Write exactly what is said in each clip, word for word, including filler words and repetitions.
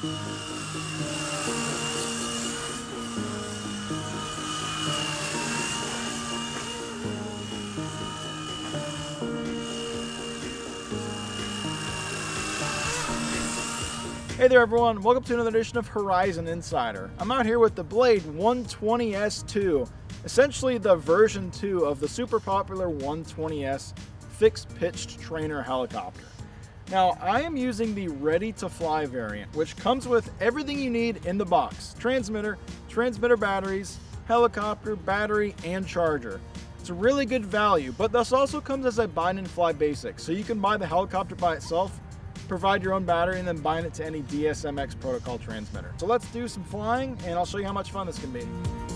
Hey there everyone, welcome to another edition of Horizon Insider. I'm out here with the Blade one twenty S two, essentially the version two of the super popular one twenty S fixed pitched trainer helicopter. Now I am using the ready to fly variant, which comes with everything you need in the box: transmitter, transmitter batteries, helicopter, battery, and charger. It's a really good value, but this also comes as a bind and fly basic, so you can buy the helicopter by itself, provide your own battery, and then bind it to any D S M X protocol transmitter. So let's do some flying and I'll show you how much fun this can be.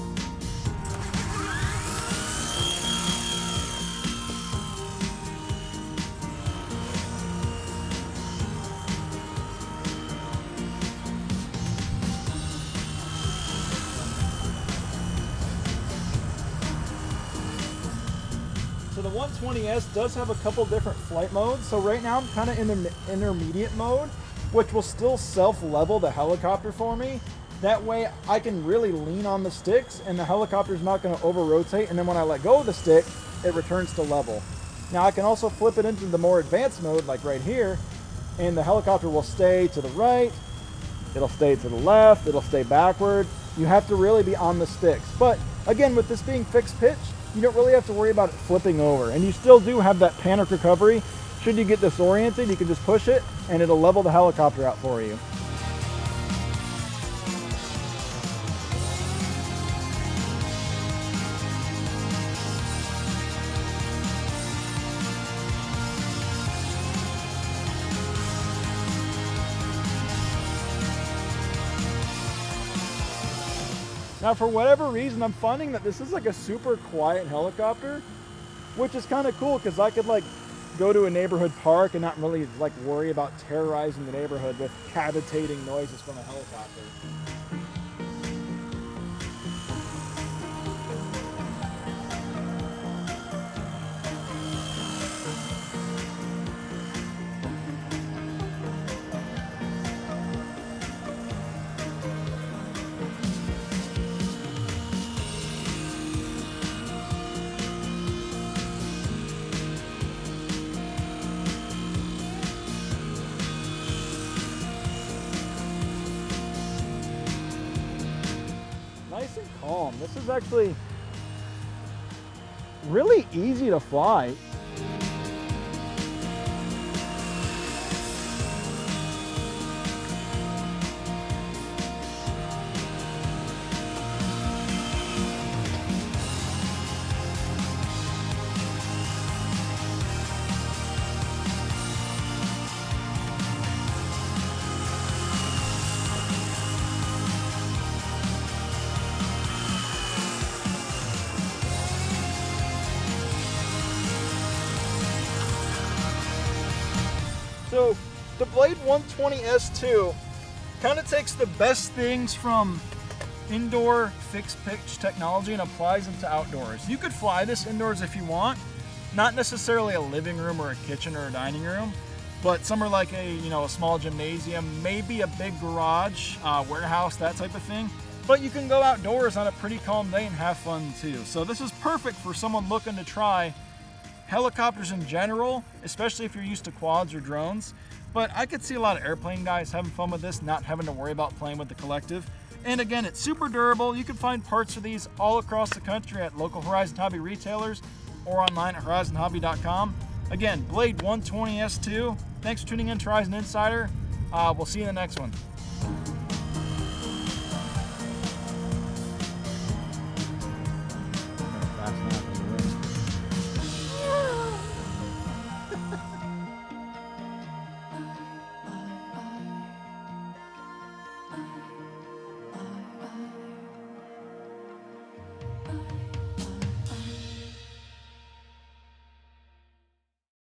So the one twenty S does have a couple different flight modes. So right now I'm kind of in the intermediate mode, which will still self-level the helicopter for me. That way I can really lean on the sticks and the helicopter is not going to over-rotate, and then when I let go of the stick, it returns to level. Now I can also flip it into the more advanced mode, like right here, and the helicopter will stay to the right, it'll stay to the left, it'll stay backward. You have to really be on the sticks. But again, with this being fixed pitch, you don't really have to worry about it flipping over. And you still do have that panic recovery. Should you get disoriented, you can just push it and it'll level the helicopter out for you. Now, for whatever reason, I'm finding that this is like a super quiet helicopter, which is kind of cool because I could like go to a neighborhood park and not really like worry about terrorizing the neighborhood with cavitating noises from a helicopter. Nice and calm. This is actually really easy to fly. So the Blade one twenty S two kind of takes the best things from indoor fixed pitch technology and applies them to outdoors. You could fly this indoors if you want, not necessarily a living room or a kitchen or a dining room, but somewhere like a, you know, a small gymnasium, maybe a big garage, uh, warehouse, that type of thing. But you can go outdoors on a pretty calm day and have fun too. So this is perfect for someone looking to try helicopters in general, especially if you're used to quads or drones. But I could see a lot of airplane guys having fun with this, not having to worry about playing with the collective. And again, it's super durable. You can find parts for these all across the country at local Horizon Hobby retailers or online at horizon hobby dot com. Again, Blade one twenty S two. Thanks for tuning in to Horizon Insider. Uh, we'll see you in the next one.